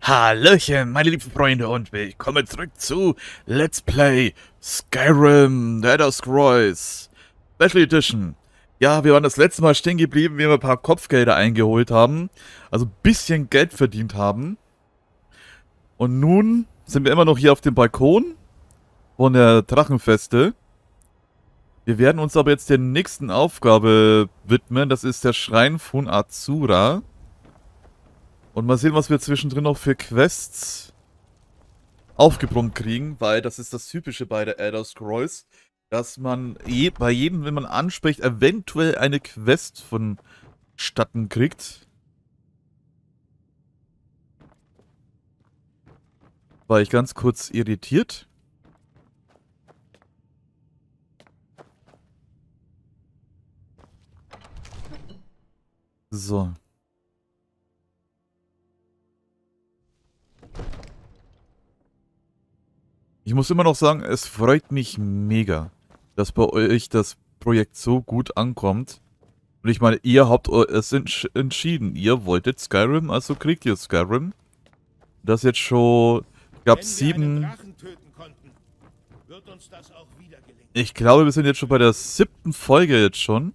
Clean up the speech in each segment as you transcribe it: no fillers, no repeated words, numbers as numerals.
Hallöchen, meine lieben Freunde und willkommen zurück zu Let's Play Skyrim, The Elder Scrolls Special Edition. Ja, wir waren das letzte Mal stehen geblieben, wie wir ein paar Kopfgelder eingeholt haben, also ein bisschen Geld verdient haben. Und nun sind wir immer noch hier auf dem Balkon von der Drachenfeste. Wir werden uns aber jetzt der nächsten Aufgabe widmen, das ist der Schrein von Azura. Und mal sehen, was wir zwischendrin noch für Quests aufgebrummt kriegen, weil das ist das Typische bei der Elder Scrolls, dass man bei jedem, wenn man anspricht, eventuell eine Quest vonstatten kriegt. War ich ganz kurz irritiert. So. Ich muss immer noch sagen, es freut mich mega, dass bei euch das Projekt so gut ankommt. Und ich meine, ihr habt es entschieden. Ihr wolltet Skyrim, also kriegt ihr Skyrim. Das jetzt schon, ich glaube, 7... Ich glaube, wir sind jetzt schon bei der 7. Folge jetzt schon.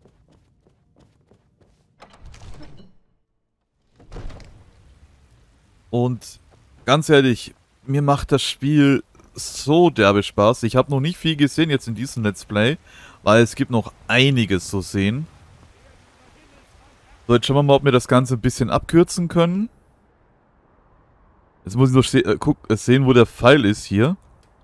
Und ganz ehrlich, mir macht das Spiel so derbe Spaß. Ich habe noch nicht viel gesehen jetzt in diesem Let's Play, weil es gibt noch einiges zu sehen. So, jetzt schauen wir mal, ob wir das Ganze ein bisschen abkürzen können. Jetzt muss ich noch sehen, wo der Pfeil ist hier.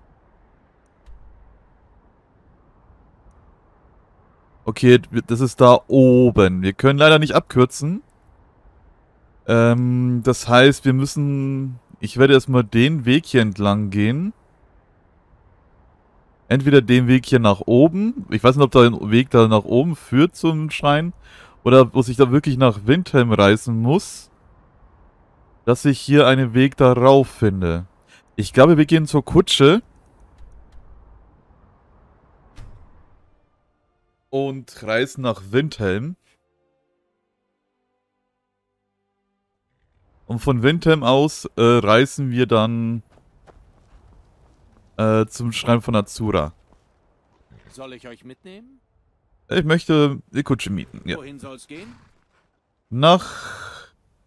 Okay, das ist da oben. Wir können leider nicht abkürzen. Das heißt, wir müssen... Ich werde erstmal den Weg hier entlang gehen. Entweder den Weg hier nach oben. Ich weiß nicht, ob da ein Weg da nach oben führt zum Schrein. Oder ob ich da wirklich nach Windhelm reisen muss. Dass ich hier einen Weg darauf finde. Ich glaube, wir gehen zur Kutsche. Und reisen nach Windhelm. Und von Windhelm aus reisen wir dann zum Schrein von Azura. Soll ich euch mitnehmen? Ich möchte die Kutsche mieten, ja. Wohin soll's gehen? Nach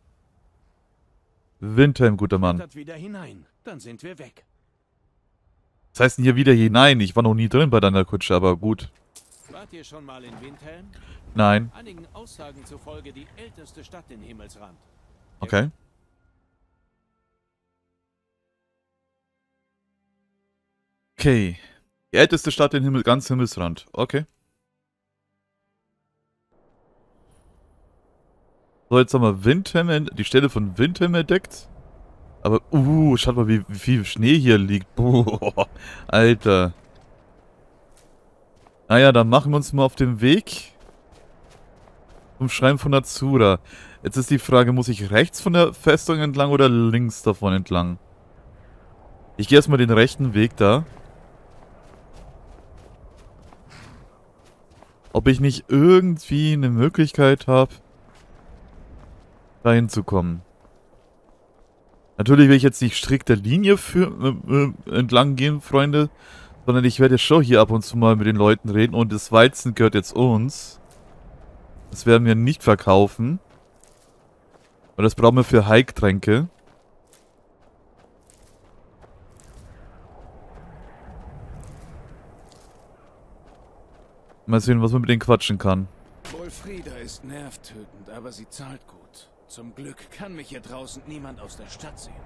Windhelm, guter Mann. Klettert wieder hinein, dann sind wir weg. Was heißt denn hier wieder hinein? Ich war noch nie drin bei deiner Kutsche, aber gut. Wart ihr schon mal in Windhelm? Nein. Einigen Aussagen zufolge die älteste Stadt in Himmelsrand. Okay. Okay. Die älteste Stadt in ganz Himmelsrand. Okay. So, jetzt haben wir Windhelm, die Stelle von Windhelm entdeckt. Aber, schaut mal, wie viel Schnee hier liegt. Boah, Alter. Naja, dann machen wir uns mal auf den Weg zum Schrein von Azura. Jetzt ist die Frage, muss ich rechts von der Festung entlang oder links davon entlang? Ich gehe erstmal den rechten Weg da. Ob ich nicht irgendwie eine Möglichkeit habe, da hinzukommen. Natürlich will ich jetzt nicht strikt der Linie entlang gehen, Freunde. Sondern ich werde schon hier ab und zu mal mit den Leuten reden. Und das Weizen gehört jetzt uns. Das werden wir nicht verkaufen. Und das brauchen wir für Heiltränke. Mal sehen, was man mit denen quatschen kann. Wolfrieda ist nervtötend, aber sie zahlt gut. Zum Glück kann mich hier draußen niemand aus der Stadt sehen.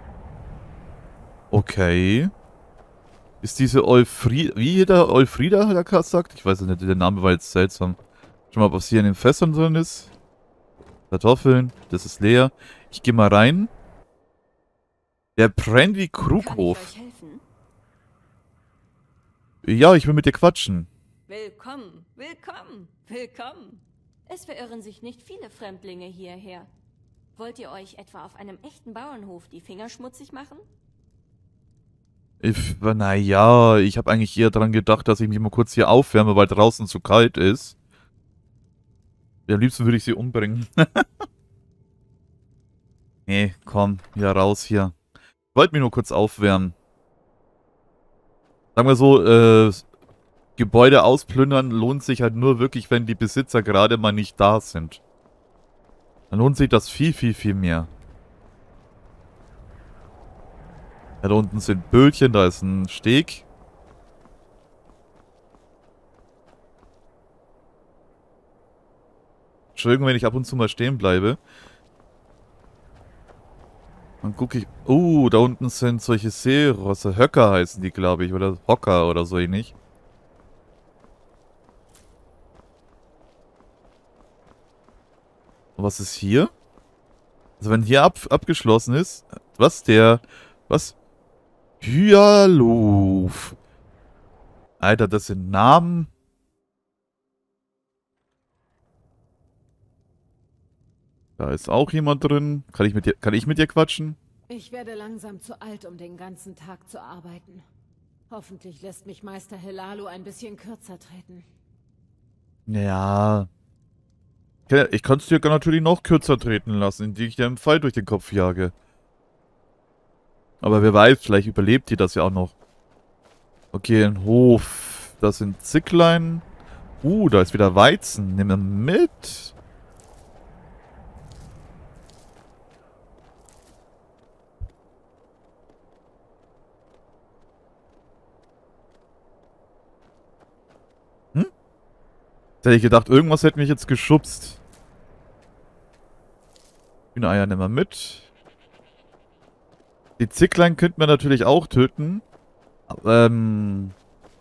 Okay. Ist diese Olfrieda, wie jeder Olfrieda sagt? Ich weiß nicht, der Name war jetzt seltsam. Schau mal, was hier in den Fässern drin ist. Kartoffeln, das ist leer. Ich gehe mal rein. Der brennt wie Krughof. Kann ich euch helfen? Ja, ich will mit dir quatschen. Willkommen, willkommen, willkommen. Es verirren sich nicht viele Fremdlinge hierher. Wollt ihr euch etwa auf einem echten Bauernhof die Finger schmutzig machen? Naja, ich habe eigentlich eher daran gedacht, dass ich mich mal kurz hier aufwärme, weil draußen zu kalt ist. Am liebsten würde ich sie umbringen. Nee, komm, wieder raus hier. Ich wollte mich nur kurz aufwärmen. Sagen wir so, Gebäude ausplündern lohnt sich halt nur wirklich, wenn die Besitzer gerade mal nicht da sind. Dann lohnt sich das viel, viel, viel mehr. Ja, da unten sind Bötchen, da ist ein Steg. Entschuldigung, wenn ich ab und zu mal stehen bleibe. Dann gucke ich... da unten sind solche Seerosse. Höcker heißen die, glaube ich. Oder Hocker oder so ähnlich. Und was ist hier? Also wenn hier abgeschlossen ist... Was? Was? Hyaluf. Alter, das sind Namen... Da ist auch jemand drin. Kann ich mit dir quatschen? Ich werde langsam zu alt, um den ganzen Tag zu arbeiten. Hoffentlich lässt mich Meister Helalu ein bisschen kürzer treten. Ja. Ich kann es dir natürlich noch kürzer treten lassen, indem ich dir einen Pfeil durch den Kopf jage. Aber wer weiß, vielleicht überlebt die das ja auch noch. Okay, ein Hof. Das sind Zicklein. Da ist wieder Weizen. Nehmen wir mit. Jetzt hätte ich gedacht, irgendwas hätte mich jetzt geschubst. Hühnereier nehmen wir mit. Die Zicklein könnten wir natürlich auch töten. Merken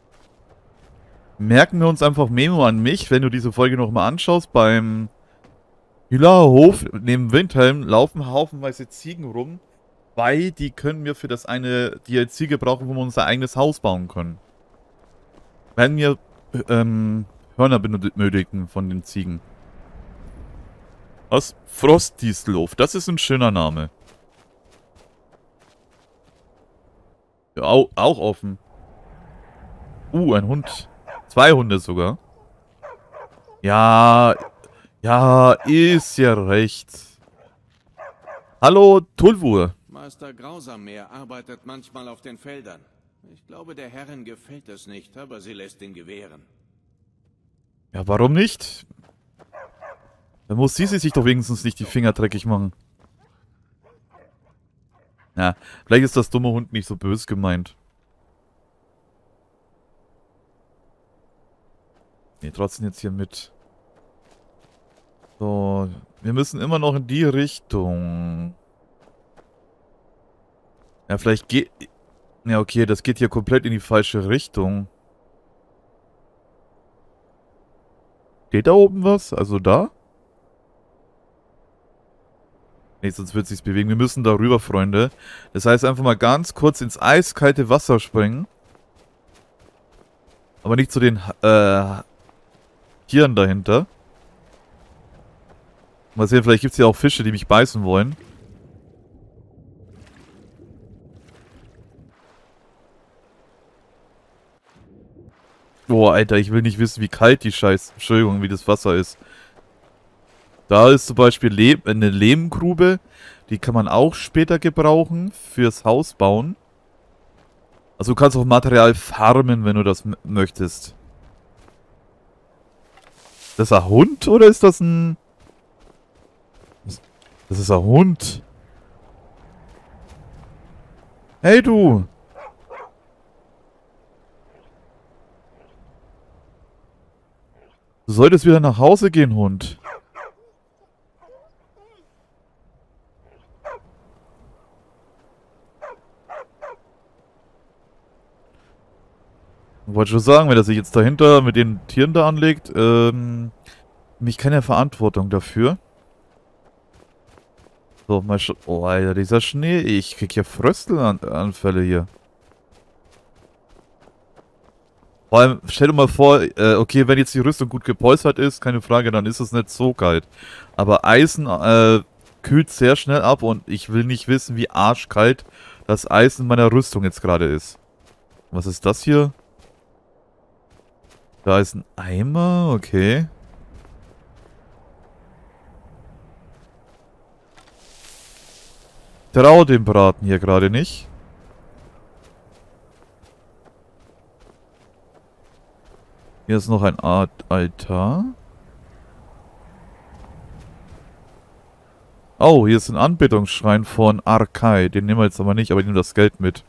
wir uns einfach Memo an mich, wenn du diese Folge nochmal anschaust. Beim Hühlerhof neben Windhelm laufen haufenweise Ziegen rum. Weil die können wir für das eine DLC gebrauchen, wo wir unser eigenes Haus bauen können. Wenn wir Hörner benötigen von den Ziegen. Was? Frostdistelhof. Das ist ein schöner Name. Ja, auch offen. Ein Hund. 2 Hunde sogar. Ja, ist ja recht. Hallo, Tulvur. Meister Grausammeer arbeitet manchmal auf den Feldern. Ich glaube, der Herrin gefällt es nicht, aber sie lässt ihn gewähren. Ja, warum nicht? Dann muss sie sich doch wenigstens nicht die Finger dreckig machen. Ja, vielleicht ist das dumme Hund nicht so böse gemeint. Nee, trotzdem jetzt hier mit. So, wir müssen immer noch in die Richtung. Ja, vielleicht geht... Ja, okay, das geht hier komplett in die falsche Richtung. Steht da oben was? Also da? Nee, sonst wird es sich bewegen. Wir müssen darüber, Freunde. Das heißt, einfach mal ganz kurz ins eiskalte Wasser springen. Aber nicht zu den Tieren dahinter. Mal sehen, vielleicht gibt es hier auch Fische, die mich beißen wollen. Boah, Alter, ich will nicht wissen, wie kalt die Entschuldigung, wie das Wasser ist. Da ist zum Beispiel eine Lehmgrube. Die kann man auch später gebrauchen fürs Haus bauen. Also du kannst auch Material farmen, wenn du das möchtest. Ist das ein Hund oder ist das ein... Das ist ein Hund. Hey du! Du solltest wieder nach Hause gehen, Hund. Ich wollte schon sagen, wenn er sich jetzt dahinter mit den Tieren da anlegt, mich keine Verantwortung dafür. So, mal schon. Oh, Alter, dieser Schnee. Ich krieg hier Fröstelanfälle hier. Vor allem, stell dir mal vor, okay, wenn jetzt die Rüstung gut gepolstert ist, keine Frage, dann ist es nicht so kalt. Aber Eisen kühlt sehr schnell ab und ich will nicht wissen, wie arschkalt das Eisen meiner Rüstung jetzt gerade ist. Was ist das hier? Da ist ein Eimer, okay. traue dem Braten hier gerade nicht. Hier ist noch ein Art Altar. Oh, hier ist ein Anbetungsschrein von Arkai. Den nehmen wir jetzt aber nicht, aber ich nehme das Geld mit.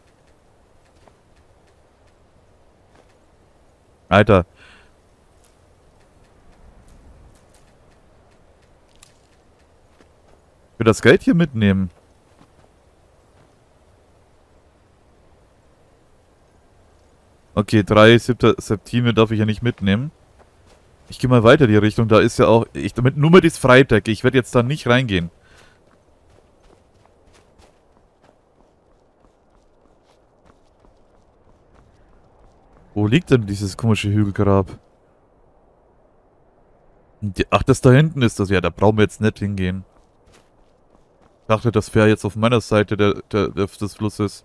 Alter. Ich will das Geld hier mitnehmen. Okay, 3 Septime darf ich ja nicht mitnehmen. Ich gehe mal weiter die Richtung. Da ist ja auch... nur mit ist Freitag. Ich werde jetzt da nicht reingehen. Wo liegt denn dieses komische Hügelgrab? Ach, das da hinten ist das. Ja, da brauchen wir jetzt nicht hingehen. Ich dachte, das wäre jetzt auf meiner Seite des Flusses.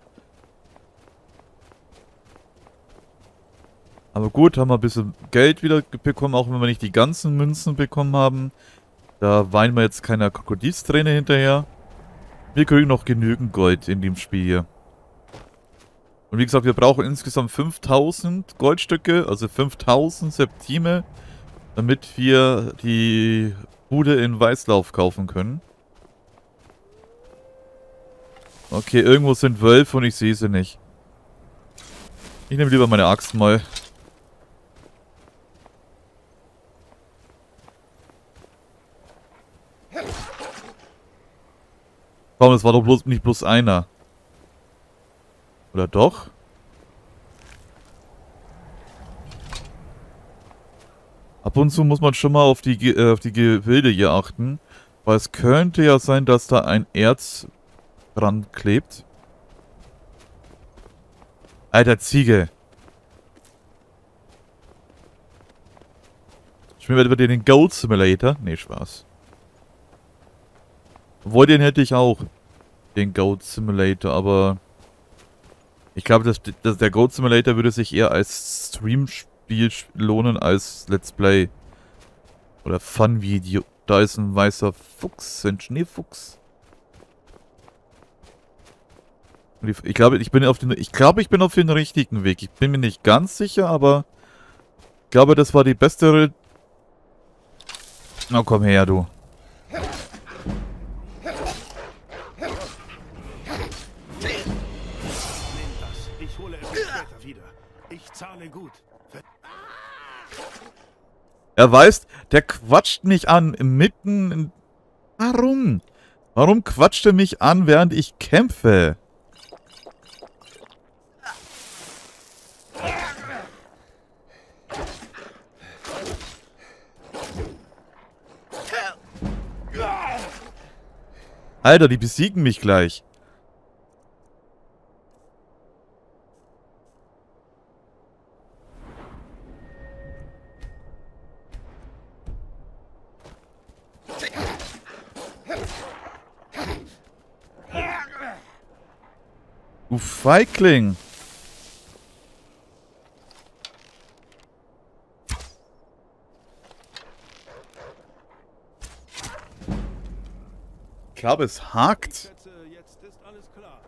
Aber gut, haben wir ein bisschen Geld wieder bekommen, auch wenn wir nicht die ganzen Münzen bekommen haben. Da weinen wir jetzt keiner Krokodilsträne hinterher. Wir kriegen noch genügend Gold in dem Spiel hier. Und wie gesagt, wir brauchen insgesamt 5000 Goldstücke, also 5000 Septime, damit wir die Bude in Weißlauf kaufen können. Okay, irgendwo sind Wölfe und ich sehe sie nicht. Ich nehme lieber meine Axt mal. Komm, es war doch nicht bloß einer. Oder doch? Ab und zu muss man schon mal auf die Gebilde hier achten. Weil es könnte ja sein, dass da ein Erz dran klebt. Alter, Ziege. Spielen wir über den Gold Simulator? Nee, Spaß. Obwohl, den hätte ich auch. Den Goat Simulator, aber... Ich glaube, der Goat Simulator würde sich eher als Stream-Spiel lohnen als Let's Play. Oder Fun-Video. Da ist ein weißer Fuchs, ein Schneefuchs. Ich glaube, ich bin auf den richtigen Weg. Ich bin mir nicht ganz sicher, aber... Ich glaube, das war die beste... Na komm her, du. Ich zahle gut. Er weiß, der quatscht mich an, mitten... Warum? Warum quatscht er mich an, während ich kämpfe? Alter, die besiegen mich gleich. Du Feigling! Ich glaube, es hakt. Jetzt ist alles klar.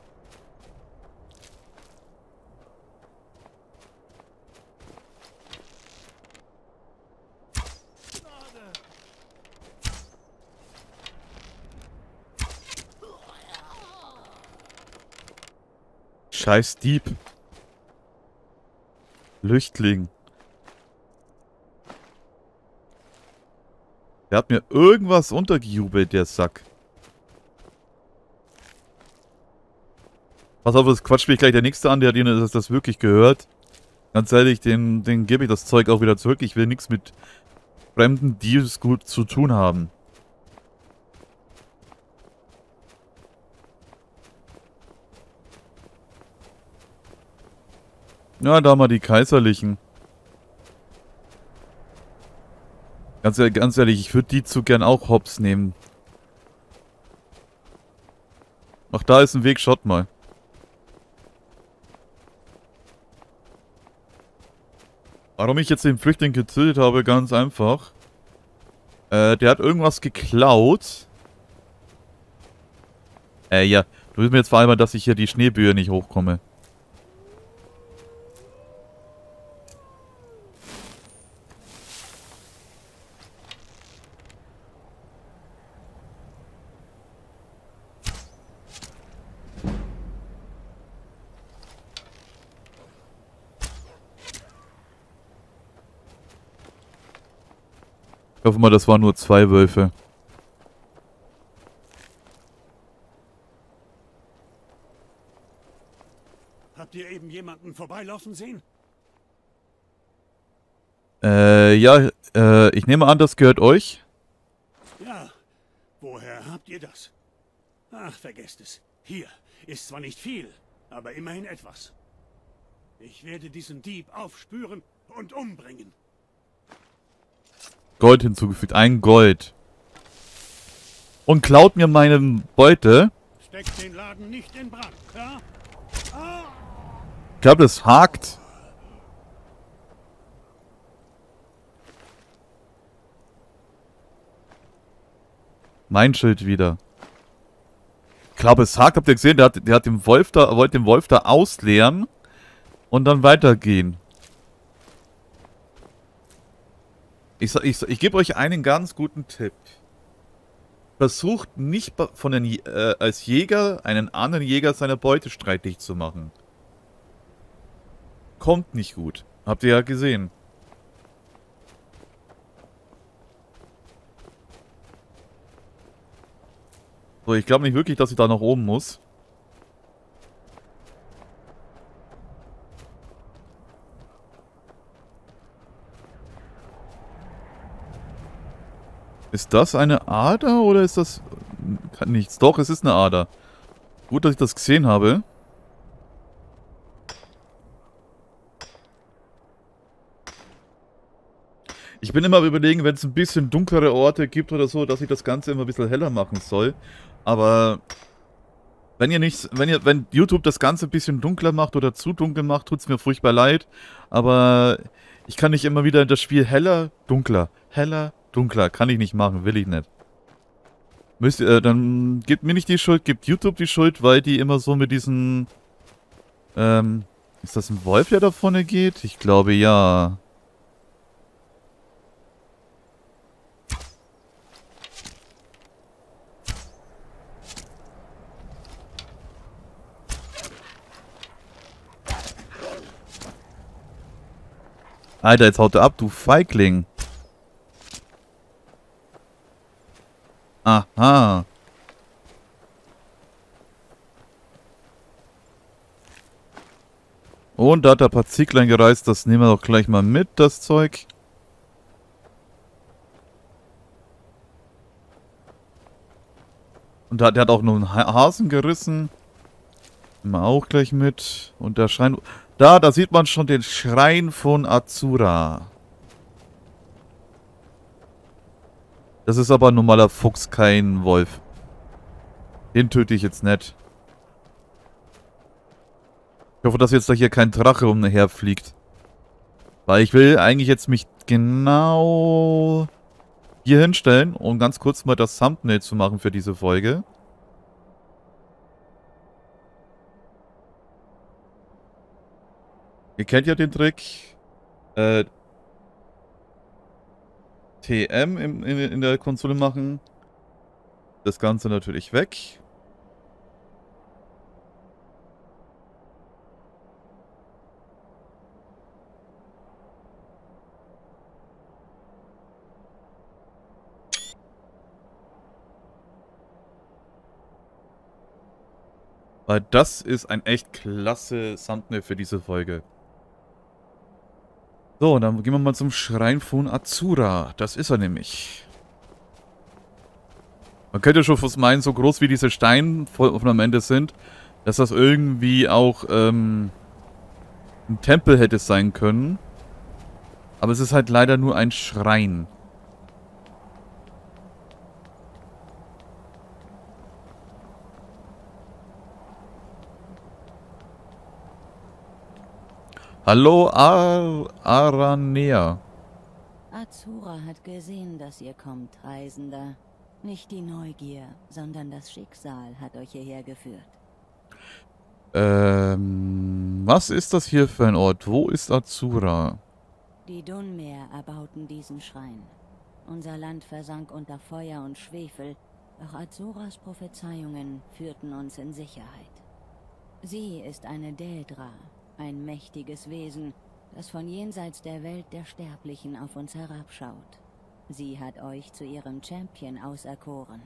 Scheiß Dieb. Flüchtling. Der hat mir irgendwas untergejubelt, der Sack. Pass auf, das quatscht mich gleich der Nächste an, der das wirklich gehört. Ganz ehrlich, den gebe ich das Zeug auch wieder zurück. Ich will nichts mit fremden Deals gut zu tun haben. Ja, da mal die Kaiserlichen. Ganz ehrlich, ich würde die zu gern auch hops nehmen. Ach, da ist ein Weg, schaut mal. Warum ich jetzt den Flüchtling getötet habe, ganz einfach. Der hat irgendwas geklaut. Ja. Du willst mir jetzt vereinbaren, dass ich hier die Schneeböe nicht hochkomme. Ich hoffe mal, das waren nur 2 Wölfe. Habt ihr eben jemanden vorbeilaufen sehen? Ja, ich nehme an, das gehört euch. Ja. Woher habt ihr das? Ach, vergesst es. Hier ist zwar nicht viel, aber immerhin etwas. Ich werde diesen Dieb aufspüren und umbringen. Gold hinzugefügt. 1 Gold. Und klaut mir meine Beute. Steckt den Laden nicht in Brand, ja? Ah! Ich glaube, das hakt. Mein Schild wieder. Ich glaube, es hakt. Habt ihr gesehen? Der hat den Wolf da, wollte den Wolf da ausleeren und dann weitergehen. Ich gebe euch einen ganz guten Tipp. Versucht nicht als Jäger einen anderen Jäger seiner Beute streitig zu machen. Kommt nicht gut. Habt ihr ja gesehen. So, ich glaube nicht wirklich, dass ich da nach oben muss. Ist das eine Ader oder ist das... Nichts. Doch, es ist eine Ader. Gut, dass ich das gesehen habe. Ich bin immer am Überlegen, wenn es ein bisschen dunklere Orte gibt oder so, dass ich das Ganze immer ein bisschen heller machen soll. Aber wenn YouTube das Ganze ein bisschen dunkler macht oder zu dunkel macht, tut es mir furchtbar leid. Aber ich kann nicht immer wieder in das Spiel heller, dunkler, kann ich nicht machen, will ich nicht. Dann gebt mir nicht die Schuld, gebt YouTube die Schuld, weil die immer so mit diesen... ist das ein Wolf, der da vorne geht? Ich glaube, ja. Alter, jetzt haut er ab, du Feigling. Aha. Und da hat er ein paar Zieglein gereist, das nehmen wir doch gleich mal mit, das Zeug. Und der hat auch noch einen Hasen gerissen. Nehmen wir auch gleich mit. Und der Schrein... Da sieht man schon den Schrein von Azura. Das ist aber ein normaler Fuchs, kein Wolf. Den töte ich jetzt nicht. Ich hoffe, dass jetzt da hier kein Drache umherfliegt. Weil ich will eigentlich jetzt mich genau hier hinstellen, um ganz kurz mal das Thumbnail zu machen für diese Folge. Ihr kennt ja den Trick. TM in der Konsole machen. Das Ganze natürlich weg. Weil das ist ein echt klasse Thumbnail für diese Folge. So, dann gehen wir mal zum Schrein von Azura. Das ist er nämlich. Man könnte schon fast meinen, so groß wie diese Steinornamente sind, dass das irgendwie auch ein Tempel hätte sein können. Aber es ist halt leider nur ein Schrein. Hallo, Aranea. Azura hat gesehen, dass ihr kommt, Reisender. Nicht die Neugier, sondern das Schicksal hat euch hierher geführt. Was ist das hier für ein Ort? Wo ist Azura? Die Dunmer erbauten diesen Schrein. Unser Land versank unter Feuer und Schwefel, doch Azuras Prophezeiungen führten uns in Sicherheit. Sie ist eine Daedra, ein mächtiges Wesen, das von jenseits der Welt der Sterblichen auf uns herabschaut. Sie hat euch zu ihrem Champion auserkoren.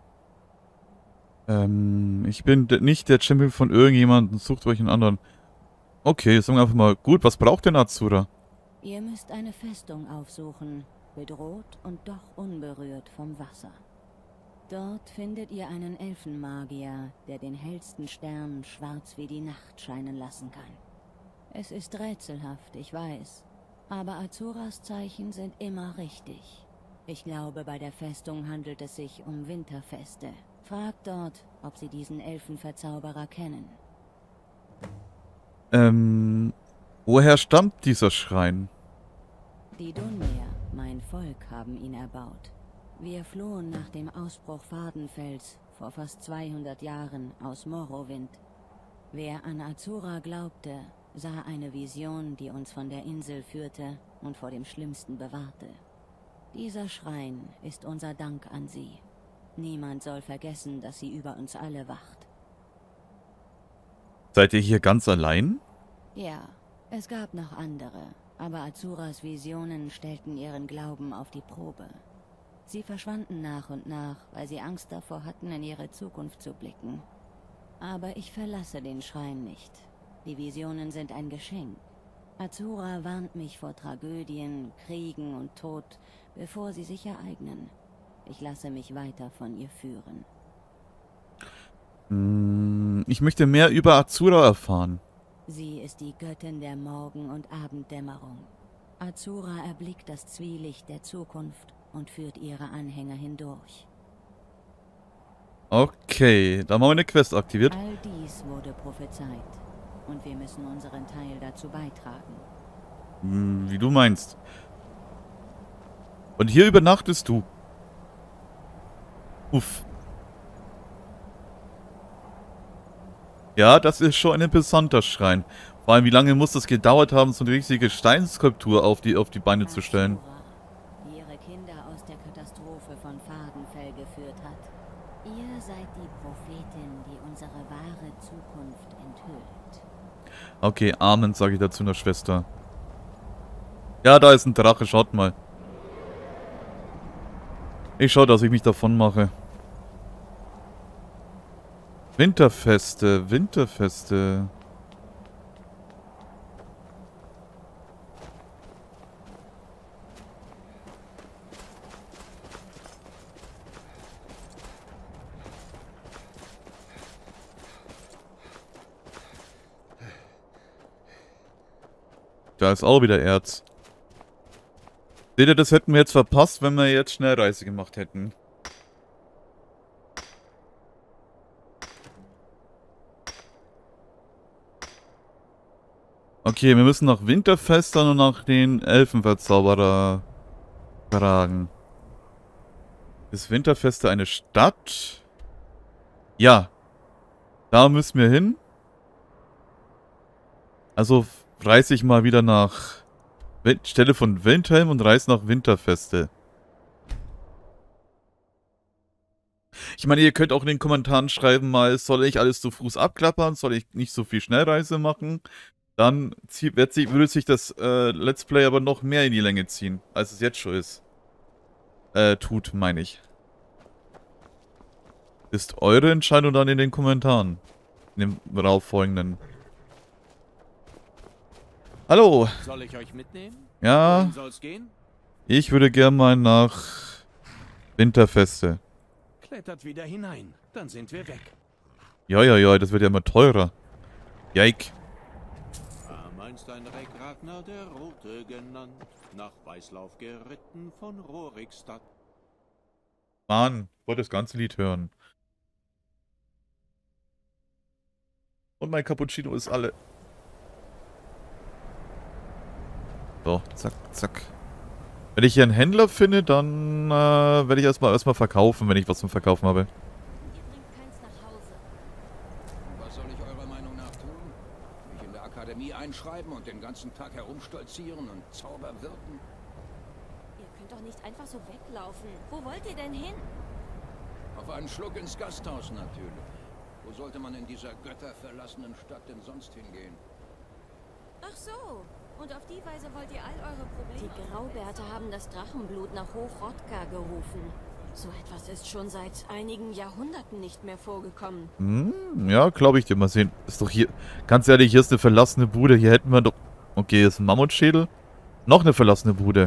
Ich bin nicht der Champion von irgendjemandem. Sucht euch einen anderen. Okay, sagen wir einfach mal. Gut, was braucht denn Azura? Ihr müsst eine Festung aufsuchen, bedroht und doch unberührt vom Wasser. Dort findet ihr einen Elfenmagier, der den hellsten Stern schwarz wie die Nacht scheinen lassen kann. Es ist rätselhaft, ich weiß, aber Azuras Zeichen sind immer richtig. Ich glaube, bei der Festung handelt es sich um Winterfeste. Fragt dort, ob sie diesen Elfenverzauberer kennen. Woher stammt dieser Schrein? Die Dunmer, mein Volk, haben ihn erbaut. Wir flohen nach dem Ausbruch Fadenfels vor fast 200 Jahren aus Morrowind. Wer an Azura glaubte, sah eine Vision, die uns von der Insel führte und vor dem Schlimmsten bewahrte. Dieser Schrein ist unser Dank an sie. Niemand soll vergessen, dass sie über uns alle wacht. Seid ihr hier ganz allein? Ja, es gab noch andere, aber Azuras Visionen stellten ihren Glauben auf die Probe. Sie verschwanden nach und nach, weil sie Angst davor hatten, in ihre Zukunft zu blicken. Aber ich verlasse den Schrein nicht. Die Visionen sind ein Geschenk. Azura warnt mich vor Tragödien, Kriegen und Tod, bevor sie sich ereignen. Ich lasse mich weiter von ihr führen. Ich möchte mehr über Azura erfahren. Sie ist die Göttin der Morgen- und Abenddämmerung. Azura erblickt das Zwielicht der Zukunft und führt ihre Anhänger hindurch. Okay, da haben wir eine Quest aktiviert. All dies wurde prophezeit. Und wir müssen unseren Teil dazu beitragen. Wie du meinst. Und hier übernachtest du. Uff. Ja, das ist schon ein imposanter Schrein. Vor allem, wie lange muss das gedauert haben, so eine riesige Steinskulptur auf die Beine zu stellen. Azura, die ihre Kinder aus der Katastrophe von Fadenfell geführt hat. Ihr seid die Prophetin, die unsere wahre Zukunft enthüllt. Okay, Amen, sage ich dazu einer Schwester. Ja, da ist ein Drache, schaut mal. Ich schau, dass ich mich davon mache. Winterfeste, Winterfeste. Da ist auch wieder Erz. Seht ihr, das hätten wir jetzt verpasst, wenn wir jetzt Schnellreise gemacht hätten. Okay, wir müssen nach Winterfest und nach den Elfenverzauberer fragen. Ist Winterfeste eine Stadt? Ja. Da müssen wir hin. Also reise ich mal wieder nach Stelle von Windhelm und reise nach Winterfeste. Ich meine, ihr könnt auch in den Kommentaren schreiben mal, soll ich alles zu Fuß abklappern? Soll ich nicht so viel Schnellreise machen? Dann würde sich das Let's Play aber noch mehr in die Länge ziehen, als es jetzt schon ist. Tut, meine ich. Ist eure Entscheidung dann in den Kommentaren. In dem darauffolgenden. Hallo. Soll ich euch mitnehmen? Ja, Wohin soll's gehen? ich würde gerne mal nach Winterfeste. Klettert wieder hinein, dann sind wir weg. Ja, das wird ja immer teurer. Jake. Einst ein Reck Ragnar der Rote genannt, nach Weißlauf geritten von Rorikstadt. Mann, ich wollte das ganze Lied hören. Und mein Cappuccino ist alle. So, zack, zack. Wenn ich hier einen Händler finde, dann werde ich erstmal verkaufen, wenn ich was zum Verkaufen habe. Ihr bringt keins nach Hause. Was soll ich eurer Meinung nach tun? Mich in der Akademie einschreiben und den ganzen Tag herumstolzieren und Zauber wirken? Ihr könnt doch nicht einfach so weglaufen. Wo wollt ihr denn hin? Auf einen Schluck ins Gasthaus natürlich. Wo sollte man in dieser götterverlassenen Stadt denn sonst hingehen? Ach so. Und auf die Weise wollt ihr all eure Probleme... Die Graubärte haben das Drachenblut nach Hochrodka gerufen. So etwas ist schon seit einigen Jahrhunderten nicht mehr vorgekommen. Ja, glaube ich dir. Mal sehen. Ist doch hier... Ganz ehrlich, hier ist eine verlassene Bude. Hier hätten wir doch... Okay, hier ist ein Mammutschädel. Noch eine verlassene Bude.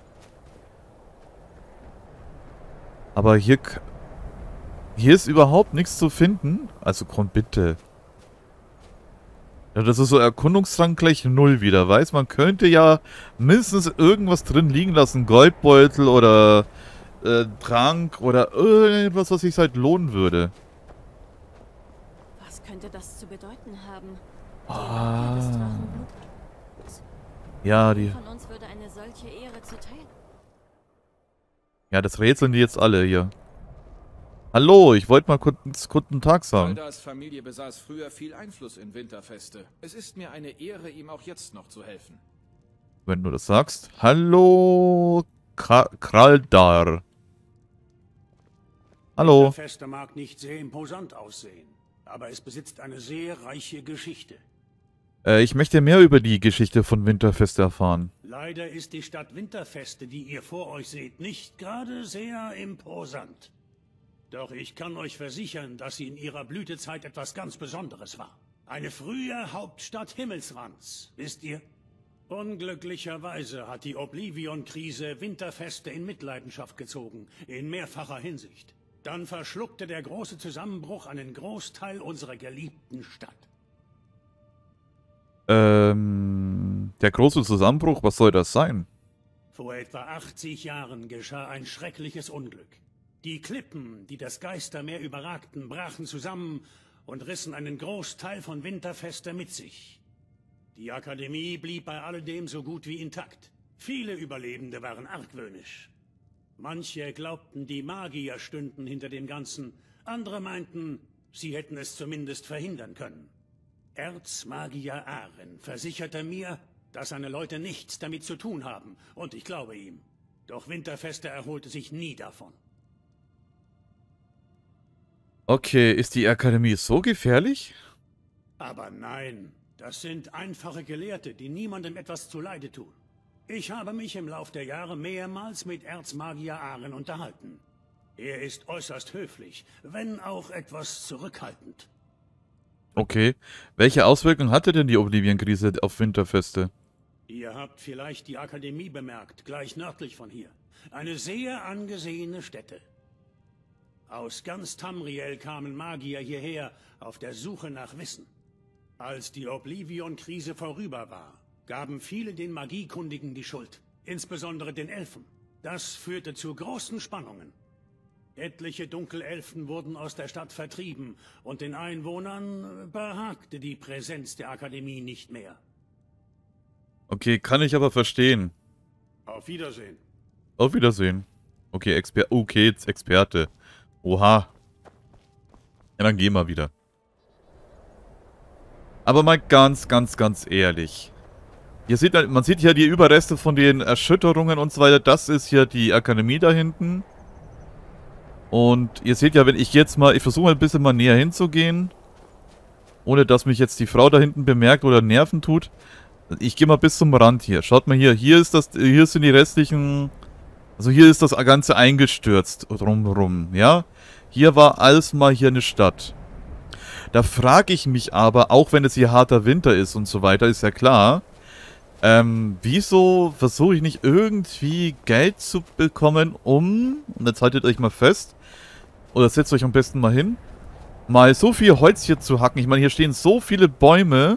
Aber hier... Hier ist überhaupt nichts zu finden. Also komm bitte. Ja, das ist so Erkundungsdrang gleich 0 wieder, weiß man könnte ja mindestens irgendwas drin liegen lassen. Goldbeutel oder Trank oder irgendwas, was sich halt lohnen würde. Was könnte das zu bedeuten haben? Ah. Das Drachenblut? Ja, die... Von uns würde eine solche Ehre zuteil. Ja, das rätseln die jetzt alle hier. Hallo, ich wollte mal kurz guten Tag sagen. Aldas Familie besaß früher viel Einfluss in Winterfeste. Es ist mir eine Ehre, ihm auch jetzt noch zu helfen. Wenn du das sagst. Hallo, Kraldar. Hallo. Winterfeste mag nicht sehr imposant aussehen, aber es besitzt eine sehr reiche Geschichte. Ich möchte mehr über die Geschichte von Winterfeste erfahren. Leider ist die Stadt Winterfeste, die ihr vor euch seht, nicht gerade sehr imposant. Doch ich kann euch versichern, dass sie in ihrer Blütezeit etwas ganz Besonderes war. Eine frühe Hauptstadt Himmelsrands, wisst ihr? Unglücklicherweise hat die Oblivion-Krise Winterfeste in Mitleidenschaft gezogen, in mehrfacher Hinsicht. Dann verschluckte der große Zusammenbruch einen Großteil unserer geliebten Stadt. Der große Zusammenbruch, was soll das sein? Vor etwa 80 Jahren geschah ein schreckliches Unglück. Die Klippen, die das Geistermeer überragten, brachen zusammen und rissen einen Großteil von Winterfeste mit sich. Die Akademie blieb bei alledem so gut wie intakt. Viele Überlebende waren argwöhnisch. Manche glaubten, die Magier stünden hinter dem Ganzen. Andere meinten, sie hätten es zumindest verhindern können. Erzmagier Aren versicherte mir, dass seine Leute nichts damit zu tun haben, und ich glaube ihm. Doch Winterfeste erholte sich nie davon. Okay, ist die Akademie so gefährlich? Aber nein, das sind einfache Gelehrte, die niemandem etwas zuleide tun. Ich habe mich im Lauf der Jahre mehrmals mit Erzmagier Aren unterhalten. Er ist äußerst höflich, wenn auch etwas zurückhaltend. Okay. Welche Auswirkungen hatte denn die Oblivion-Krise auf Winterfeste? Ihr habt vielleicht die Akademie bemerkt, gleich nördlich von hier. Eine sehr angesehene Stätte. Aus ganz Tamriel kamen Magier hierher auf der Suche nach Wissen. Als die Oblivion-Krise vorüber war, gaben viele den Magiekundigen die Schuld, insbesondere den Elfen. Das führte zu großen Spannungen. Etliche Dunkelelfen wurden aus der Stadt vertrieben und den Einwohnern behagte die Präsenz der Akademie nicht mehr. Okay, kann ich aber verstehen. Auf Wiedersehen. Auf Wiedersehen. Okay, Experte. Oha. Ja, dann gehen wir wieder. Aber mal ganz ehrlich. Man sieht hier die Überreste von den Erschütterungen und so weiter. Das ist hier die Akademie da hinten. Und ihr seht ja, wenn ich jetzt mal... Ich versuche mal ein bisschen mal näher hinzugehen. Ohne dass mich jetzt die Frau da hinten bemerkt oder nerven tut. Ich gehe mal bis zum Rand hier. Schaut mal hier. Hier sind die restlichen... Also hier ist das Ganze eingestürzt drumherum, ja. Hier war alles mal hier eine Stadt. Da frage ich mich aber, auch wenn es hier harter Winter ist und so weiter, ist ja klar. Wieso versuche ich nicht irgendwie Geld zu bekommen, und jetzt haltet euch mal fest, oder setzt euch am besten mal hin, mal so viel Holz hier zu hacken. Ich meine, hier stehen so viele Bäume.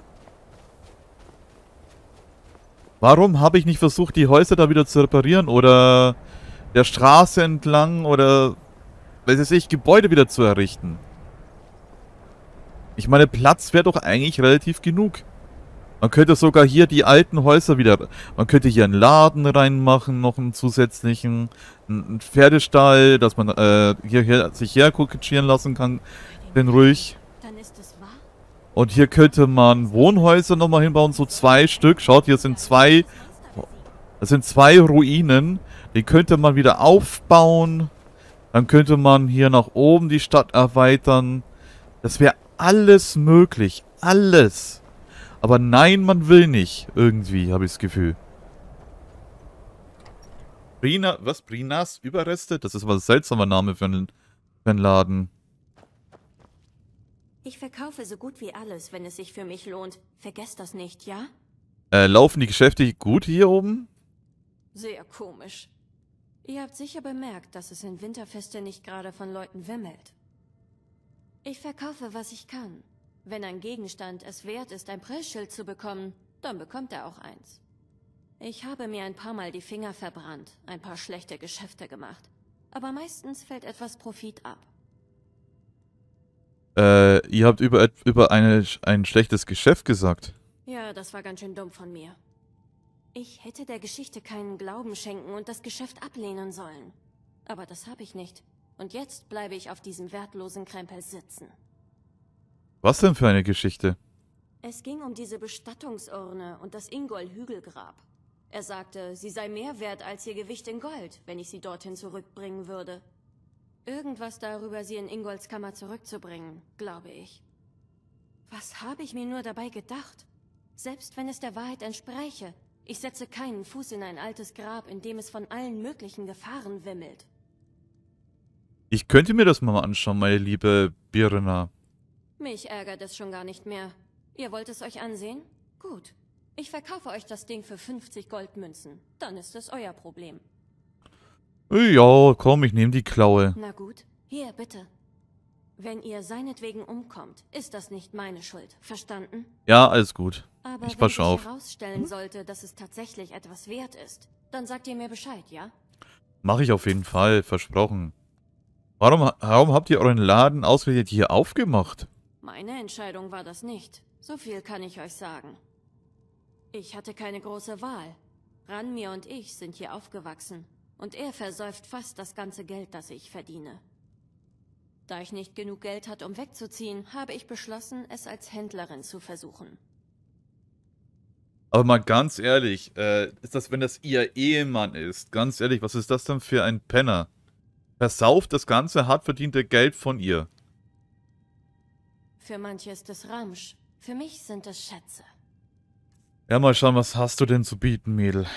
Warum habe ich nicht versucht, die Häuser da wieder zu reparieren oder der Straße entlang oder, weiß ich nicht, Gebäude wieder zu errichten? Ich meine, Platz wäre doch eigentlich relativ genug. Man könnte sogar hier die alten Häuser wieder... Man könnte hier einen Laden reinmachen, noch einen zusätzlichen. Einen Pferdestall, dass man sich herkutschieren lassen kann. Den ruhig. Dann ist es wahr? Und hier könnte man Wohnhäuser nochmal hinbauen, so 2 Stück. Schaut, hier sind 2... Das sind 2 Ruinen. Die könnte man wieder aufbauen. Dann könnte man hier nach oben die Stadt erweitern. Das wäre alles möglich. Alles. Aber nein, man will nicht. Irgendwie, habe ich das Gefühl. Brinas Überreste? Das ist aber ein seltsamer Name für einen Laden. Ich verkaufe so gut wie alles, wenn es sich für mich lohnt. Vergesst das nicht, ja? Laufen die Geschäfte gut hier oben? Sehr komisch. Ihr habt sicher bemerkt, dass es in Winterfeste nicht gerade von Leuten wimmelt. Ich verkaufe, was ich kann. Wenn ein Gegenstand es wert ist, ein Preisschild zu bekommen, dann bekommt er auch eins. Ich habe mir ein paar Mal die Finger verbrannt, ein paar schlechte Geschäfte gemacht. Aber meistens fällt etwas Profit ab. Ihr habt über ein schlechtes Geschäft gesagt. Ja, das war ganz schön dumm von mir. Ich hätte der Geschichte keinen Glauben schenken und das Geschäft ablehnen sollen. Aber das habe ich nicht. Und jetzt bleibe ich auf diesem wertlosen Krempel sitzen. Was denn für eine Geschichte? Es ging um diese Bestattungsurne und das Ingol-Hügelgrab. Er sagte, sie sei mehr wert als ihr Gewicht in Gold, wenn ich sie dorthin zurückbringen würde. Irgendwas darüber, sie in Ingols Kammer zurückzubringen, glaube ich. Was habe ich mir nur dabei gedacht? Selbst wenn es der Wahrheit entspräche, ich setze keinen Fuß in ein altes Grab, in dem es von allen möglichen Gefahren wimmelt. Ich könnte mir das mal anschauen, meine liebe Birna. Mich ärgert es schon gar nicht mehr. Ihr wollt es euch ansehen? Gut. Ich verkaufe euch das Ding für 50 Goldmünzen. Dann ist es euer Problem. Ja, komm, ich nehme die Klaue. Na gut, hier, bitte. Wenn ihr seinetwegen umkommt, ist das nicht meine Schuld. Verstanden? Ja, alles gut. Aber Ich passe wenn auf. sich herausstellen sollte, dass es tatsächlich etwas wert ist, dann sagt ihr mir Bescheid, ja? Mache ich auf jeden Fall, versprochen. Warum habt ihr euren Laden ausgerechnet hier aufgemacht? Meine Entscheidung war das nicht. So viel kann ich euch sagen. Ich hatte keine große Wahl. Ranmir und ich sind hier aufgewachsen. Und er versäuft fast das ganze Geld, das ich verdiene. Da ich nicht genug Geld hatte, um wegzuziehen, habe ich beschlossen, es als Händlerin zu versuchen. Aber mal ganz ehrlich, ist das, wenn das ihr Ehemann ist, ganz ehrlich, was ist das denn für ein Penner? Versauft das ganze hart verdiente Geld von ihr. Für manche ist es Ramsch, für mich sind es Schätze. Ja, mal schauen, was hast du denn zu bieten, Mädel?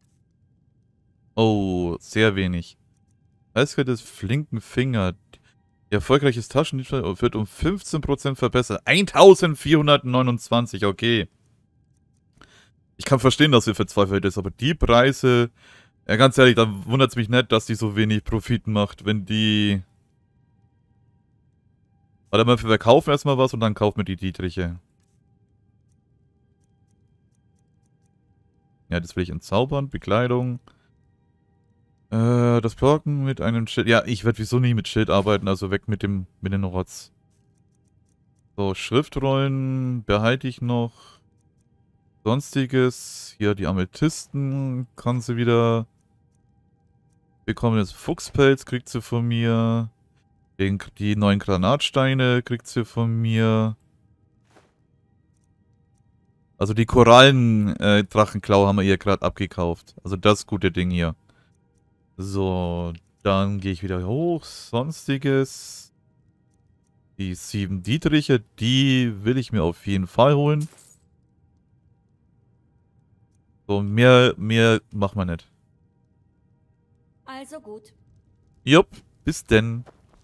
Oh, sehr wenig. Eiskalt des flinken Finger. Ihr erfolgreiches Taschendiebstahl wird um 15% verbessert. 1429, okay. Ich kann verstehen, dass sie verzweifelt ist, aber die Preise... Ja, ganz ehrlich, da wundert es mich nicht, dass die so wenig Profit macht, wenn die... Warte mal, wir verkaufen erstmal was und dann kaufen wir die Dietriche. Ja, das will ich entzaubern. Bekleidung. Das Blocken mit einem Schild. Ja, ich werde wieso nie mit Schild arbeiten, also weg mit den Rotz. So, Schriftrollen behalte ich noch. Sonstiges. Hier die Amethysten kann sie wieder bekommen. Das Fuchspelz kriegt sie von mir. Die neuen Granatsteine kriegt sie von mir. Also die Korallen-Drachenklau haben wir ihr gerade abgekauft. Also das gute Ding hier. So, dann gehe ich wieder hoch. Sonstiges. Die 7 Dietriche, die will ich mir auf jeden Fall holen. So, mehr machen wir nicht. Also gut. Jupp, bis denn.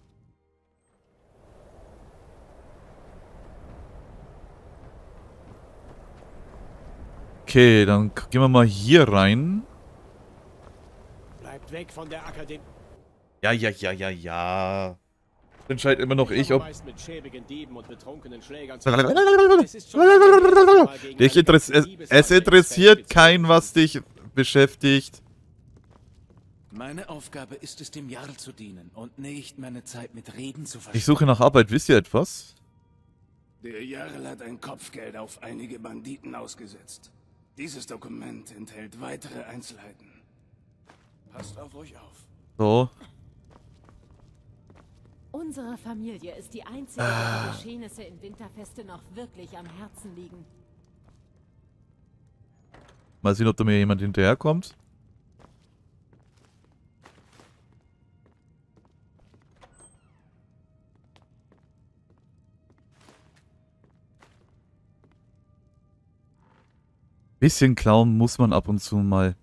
Okay, dann gehen wir mal hier rein. Bleibt weg von der Akademie. Ja. Entscheidet immer noch ich, ob... Mit schäbigen Dieben und betrunkenen Schlägern Es interessiert keinen, was dich beschäftigt. Meine Aufgabe ist es, dem Jarl zu dienen und nicht meine Zeit mit Reden zu Ich verschwenden. suche nach Arbeit, wisst ihr etwas? Der Jarl hat ein Kopfgeld auf einige Banditen ausgesetzt. Dieses Dokument enthält weitere Einzelheiten. Passt auf euch auf. So. Unsere Familie ist die einzige, der die Geschehnisse in Winterfeste noch wirklich am Herzen liegen. Mal sehen, ob da mir jemand hinterherkommt. Bisschen klauen muss man ab und zu mal.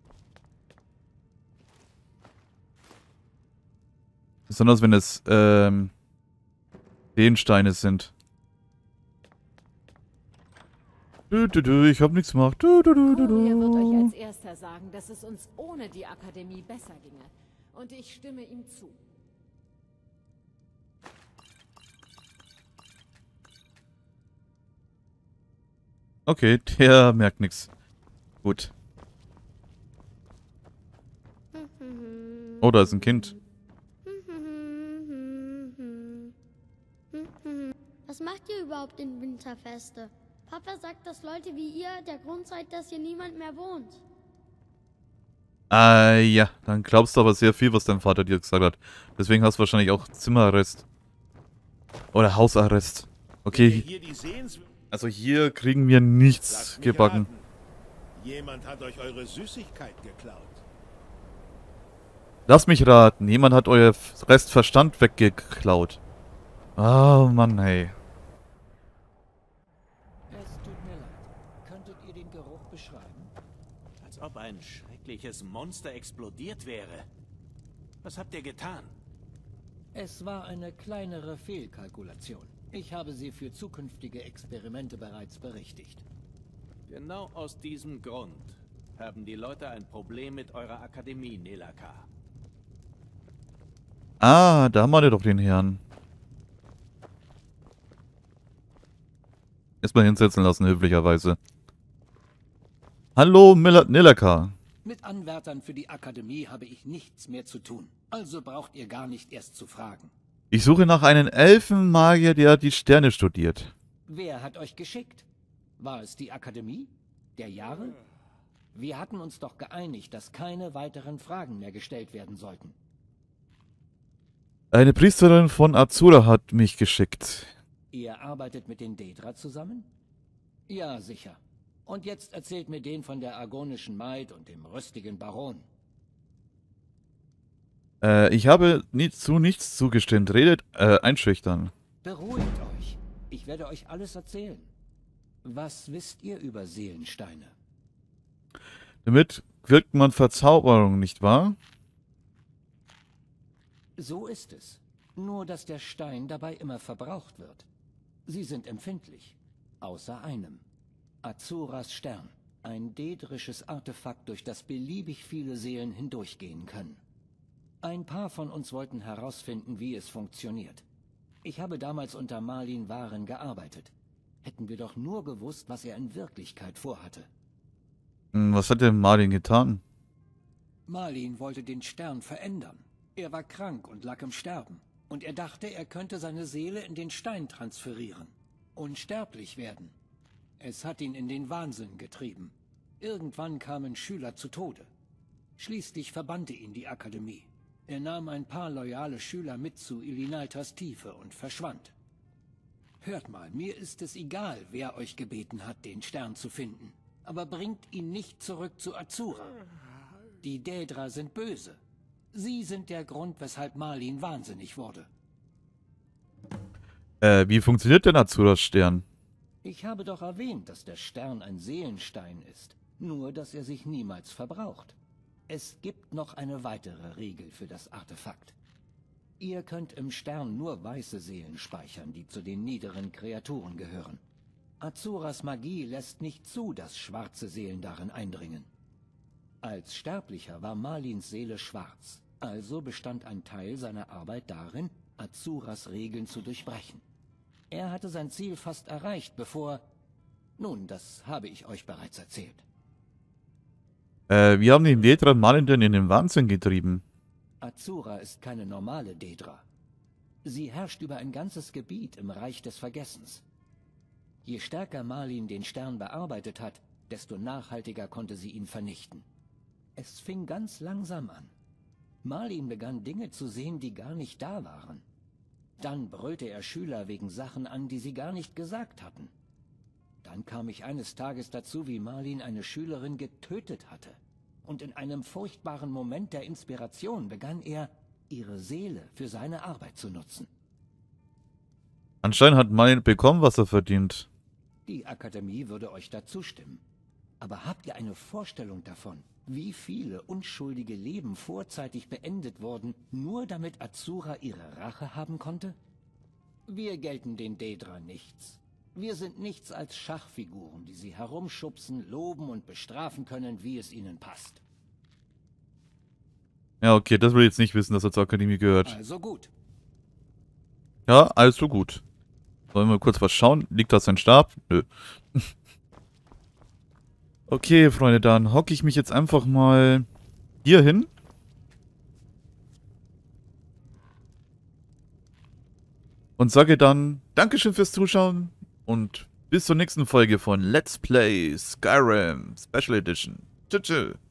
Besonders wenn es Feensteine sind. Ich hab nichts gemacht. Courier wird euch als erster sagen, dass es uns ohne die Akademie besser ginge. Und ich stimme ihm zu. Okay, der merkt nichts. Gut. Oh, da ist ein Kind. Was macht ihr überhaupt in Winterfeste? Papa sagt, dass Leute wie ihr der Grund seid, dass hier niemand mehr wohnt. Ja, dann glaubst du aber sehr viel, was dein Vater dir gesagt hat. Deswegen hast du wahrscheinlich auch Zimmerarrest. Oder Hausarrest. Okay. Also hier kriegen wir nichts gebacken. Jemand hat euch eure Süßigkeit geklaut. Lass mich raten, jemand hat euer Restverstand weggeklaut. Oh Mann, hey. Es tut mir leid. Könntet ihr den Geruch beschreiben? Als ob ein schreckliches Monster explodiert wäre. Was habt ihr getan? Es war eine kleinere Fehlkalkulation. Ich habe sie für zukünftige Experimente bereits berichtigt. Genau aus diesem Grund haben die Leute ein Problem mit eurer Akademie, Nelaka. Ah, da haben wir doch den Herrn. Erstmal hinsetzen lassen, höflicherweise. Hallo, Nelaka. Mit Anwärtern für die Akademie habe ich nichts mehr zu tun. Also braucht ihr gar nicht erst zu fragen. Ich suche nach einem Elfenmagier, der die Sterne studiert. Wer hat euch geschickt? War es die Akademie? Der Jarl? Wir hatten uns doch geeinigt, dass keine weiteren Fragen mehr gestellt werden sollten. Eine Priesterin von Azura hat mich geschickt. Ihr arbeitet mit den Daedra zusammen? Ja, sicher. Und jetzt erzählt mir den von der argonischen Maid und dem rüstigen Baron. Ich habe nichts zugestimmt. Redet, einschüchtern. Beruhigt euch. Ich werde euch alles erzählen. Was wisst ihr über Seelensteine? Damit wirkt man Verzauberung, nicht wahr? So ist es. Nur, dass der Stein dabei immer verbraucht wird. Sie sind empfindlich. Außer einem. Azuras Stern. Ein daedrisches Artefakt, durch das beliebig viele Seelen hindurchgehen können. Ein paar von uns wollten herausfinden, wie es funktioniert. Ich habe damals unter Malin Waren gearbeitet. Hätten wir doch nur gewusst, was er in Wirklichkeit vorhatte. Was hat denn Malin getan? Malin wollte den Stern verändern. Er war krank und lag im Sterben. Und er dachte, er könnte seine Seele in den Stein transferieren. Unsterblich werden. Es hat ihn in den Wahnsinn getrieben. Irgendwann kamen Schüler zu Tode. Schließlich verbannte ihn die Akademie. Er nahm ein paar loyale Schüler mit zu Ilinaltas Tiefe und verschwand. Hört mal, mir ist es egal, wer euch gebeten hat, den Stern zu finden. Aber bringt ihn nicht zurück zu Azura. Die Daedra sind böse. Sie sind der Grund, weshalb Malin wahnsinnig wurde. Wie funktioniert denn Azuras Stern? Ich habe doch erwähnt, dass der Stern ein Seelenstein ist. Nur, dass er sich niemals verbraucht. Es gibt noch eine weitere Regel für das Artefakt. Ihr könnt im Stern nur weiße Seelen speichern, die zu den niederen Kreaturen gehören. Azuras Magie lässt nicht zu, dass schwarze Seelen darin eindringen. Als Sterblicher war Malins Seele schwarz, also bestand ein Teil seiner Arbeit darin, Azuras Regeln zu durchbrechen. Er hatte sein Ziel fast erreicht, bevor... Nun, das habe ich euch bereits erzählt. Wie haben die Daedra Malin denn in den Wahnsinn getrieben? Azura ist keine normale Daedra. Sie herrscht über ein ganzes Gebiet im Reich des Vergessens. Je stärker Marlin den Stern bearbeitet hat, desto nachhaltiger konnte sie ihn vernichten. Es fing ganz langsam an. Marlin begann Dinge zu sehen, die gar nicht da waren. Dann brüllte er Schüler wegen Sachen an, die sie gar nicht gesagt hatten. Dann kam ich eines Tages dazu, wie Marlin eine Schülerin getötet hatte. Und in einem furchtbaren Moment der Inspiration begann er, ihre Seele für seine Arbeit zu nutzen. Anscheinend hat Marlin bekommen, was er verdient. Die Akademie würde euch da zustimmen. Aber habt ihr eine Vorstellung davon, wie viele unschuldige Leben vorzeitig beendet wurden, nur damit Azura ihre Rache haben konnte? Wir gelten den Daedra nichts. Wir sind nichts als Schachfiguren, die sie herumschubsen, loben und bestrafen können, wie es ihnen passt. Ja, okay, das will ich jetzt nicht wissen, dass er zur Akademie gehört. Also gut. Ja, also gut. Wollen wir kurz was schauen? Liegt da sein Stab? Nö. Okay, Freunde, dann hocke ich mich jetzt einfach mal hier hin. Und sage dann Dankeschön fürs Zuschauen und bis zur nächsten Folge von Let's Play Skyrim Special Edition. Tschüss.